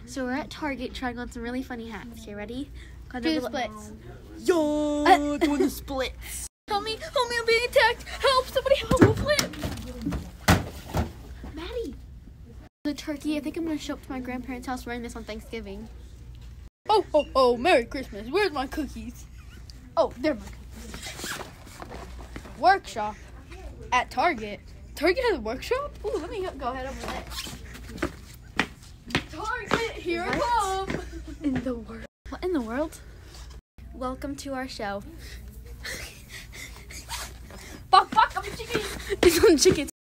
So we're at Target trying on some really funny hats. Okay, ready? Do the splits. Yo, doing the splits. Help me, I'm being attacked. Help, somebody help. Do a flip. Maddie. The turkey, I think I'm going to show up to my grandparents' house wearing this on Thanksgiving. Oh, Merry Christmas. Where's my cookies? Oh, they're my cookies. Workshop at Target. Target has a workshop? Ooh, let me go ahead over there. Target, here I come. In the world. What in the world? Welcome to our show. Fuck, I'm a chicken. It's on chicken.